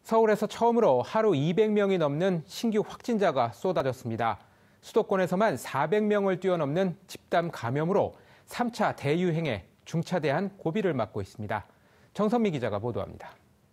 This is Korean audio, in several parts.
서울에서 처음으로 하루 200명이 넘는 신규 확진자가 쏟아졌습니다. 수도권에서만 400명을 뛰어넘는 집단 감염으로 3차 대유행에 중차대한 고비를 맞고 있습니다. 정선미 기자가 보도합니다.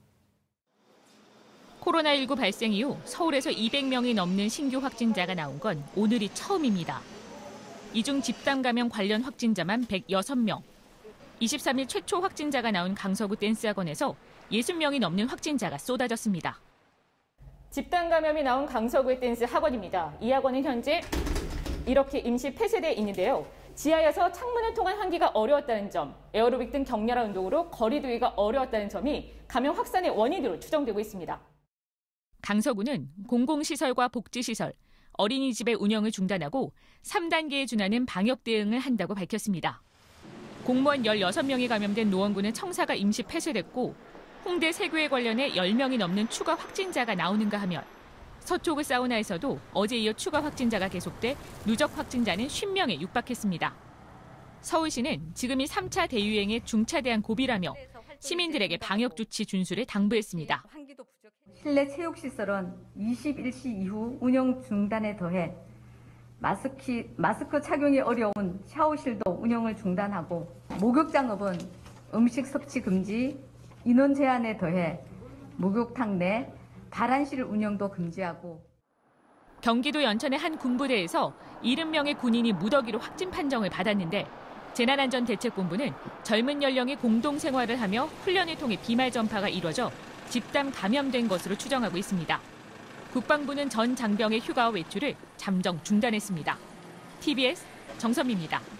코로나19 발생 이후 서울에서 200명이 넘는 신규 확진자가 나온 건 오늘이 처음입니다. 이 중 집단 감염 관련 확진자만 106명. 23일 최초 확진자가 나온 강서구 댄스학원에서 60명이 넘는 확진자가 쏟아졌습니다. 집단 감염이 나온 강서구의 댄스 학원입니다. 이 학원은 현재 이렇게 임시 폐쇄돼 있는데요. 지하여서 창문을 통한 환기가 어려웠다는 점, 에어로빅 등 격렬한 운동으로 거리 두기가 어려웠다는 점이 감염 확산의 원인으로 추정되고 있습니다. 강서구는 공공시설과 복지시설, 어린이집의 운영을 중단하고 3단계에 준하는 방역 대응을 한다고 밝혔습니다. 공무원 16명이 감염된 노원구는 청사가 임시 폐쇄됐고 홍대 세교에 관련해 10명이 넘는 추가 확진자가 나오는가 하면 서초구 사우나에서도 어제 이어 추가 확진자가 계속돼 누적 확진자는 50명에 육박했습니다. 서울시는 지금이 3차 대유행의 중차대한 고비라며 시민들에게 방역 조치 준수를 당부했습니다. 실내 체육시설은 21시 이후 운영 중단에 더해 마스크 착용이 어려운 샤워실도 운영을 중단하고 목욕장업은 음식 섭취 금지, 인원 제한에 더해 목욕탕 내 발안실 운영도 금지하고. 경기도 연천의 한 군부대에서 70명의 군인이 무더기로 확진 판정을 받았는데 재난안전대책본부는 젊은 연령이 공동생활을 하며 훈련을 통해 비말 전파가 이뤄져 집단 감염된 것으로 추정하고 있습니다. 국방부는 전 장병의 휴가와 외출을 잠정 중단했습니다. TBS 정선미입니다.